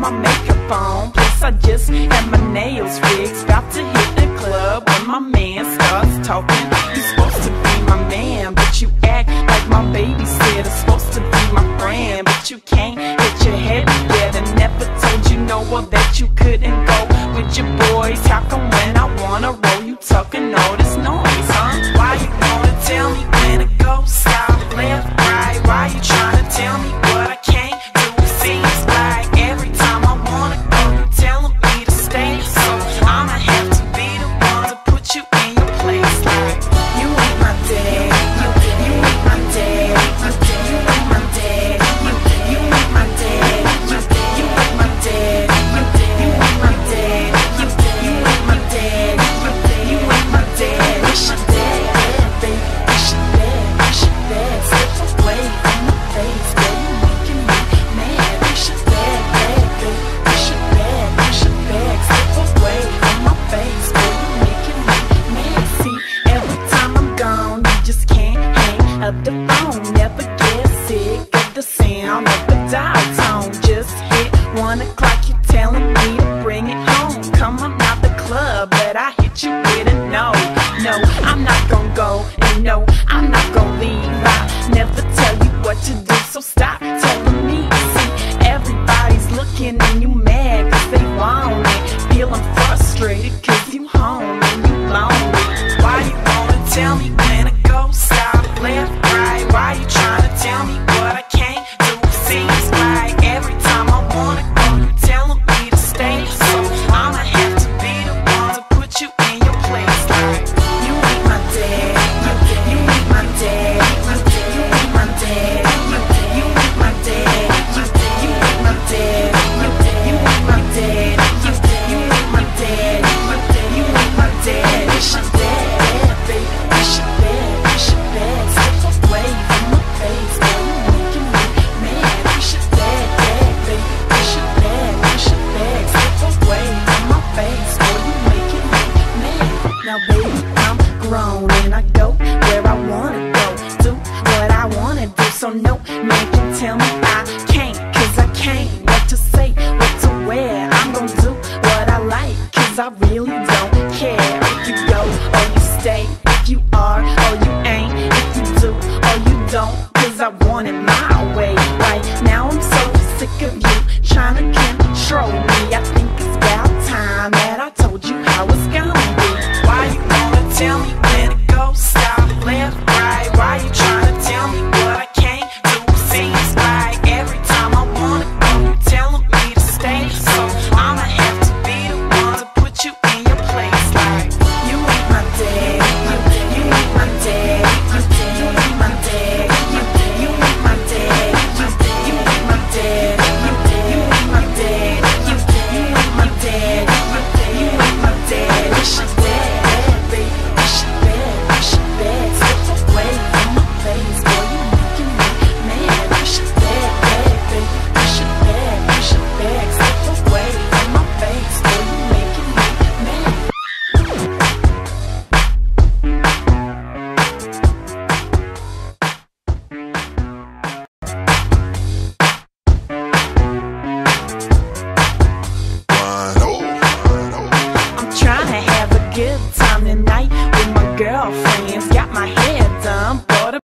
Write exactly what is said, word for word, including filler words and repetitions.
my makeup on. Plus I just had my nails fixed, about to hit the club when my man starts talking. He's supposed to be my man, but you act like my babysitter. Supposed to be my friend, but you can't get your head together. Never told you no, well that you couldn't go with your boys. How come when I wanna roll, you talking all this noise, huh? Why you wanna tell me when to go south, left, right? Why you tryna tell me what I can't do? Seems like every time I wanna go, you telling me to stay. So I'ma have to be the one to put you in your place. Like, you ain't my dad, you, you ain't my dad, you, you ain't my dad, you, you ain't my dad, you, you ain't my dad, you, you ain't my dad, you, you ain't my dad, you, you ain't my dad. It's your dad, baby, it's your dad, it's your dad. Step away from my face, baby, you making me mad. It's your dad, dad, baby, it's your dad, it's your dad. Step away from my face, baby, you making me mad. See, every time I'm gone, you just can't hang up the phone. Never get sick of the sound of the dial tone. Just hit one o'clock, you telling me to bring it home. Come on out the club, but I hit you with a no. No, I'm not gonna go, and no, I'm not gonna leave. I never tell you what to do, so stop telling me. See, everybody's looking and you mad cause they want it. Feeling frustrated cause you home and you lonely. Why you wanna tell me when to go south, left, right? Why you tryna tell me what I can't do? Seems like every time I wanna go, you telling me to stay. So I'ma have to be the one to put you in your place. Like, you ain't my dad, you, you ain't my dad, you, you ain't my dad, you, you ain't my dad, you, you ain't my dad, you, you ain't my dad, you, you ain't my dad, you, you ain't my dad. It's your dad, baby, it's your dad, it's your dad. Step away from my face, girl, you making me mad. It's your dad, dad, baby, it's your dad, it's your dad. Step away from my face, girl, you making me mad. Now baby, I'm grown and I go where I wanna go, do what I wanna do. So no man can tell me I can't, cause I can't. What to say, what to wear, I'm gonna do what I like, cause I really don't care. If you go or you stay, if you are or you ain't, if you do or you don't, cause I want it my way. Right now I'm so sick of you trying to control me. I think it's about time that I told you how it's gonna be. Why you wanna tell me when to go south, left, right? Why you tryna tell me what I can't do? Seems like every time I wanna go, you telling me to stay. So I'ma have to be the one to put you in your place. Like, you ain't my dad, you, you ain't my dad, you, you ain't my dad, you, you ain't my dad, you, you ain't my dad, you, you ain't my dad, you, you ain't my dad, you, you ain't my dad. It's your dad, baby, it's your dad, it's your dad. Step away from my face, boy, you making me mad. It's your dad, baby, it's your dad, it's your dad. Step away from my face, boy, you making me mad. I'm trying to have a good time tonight with my girlfriends. Got my hair done,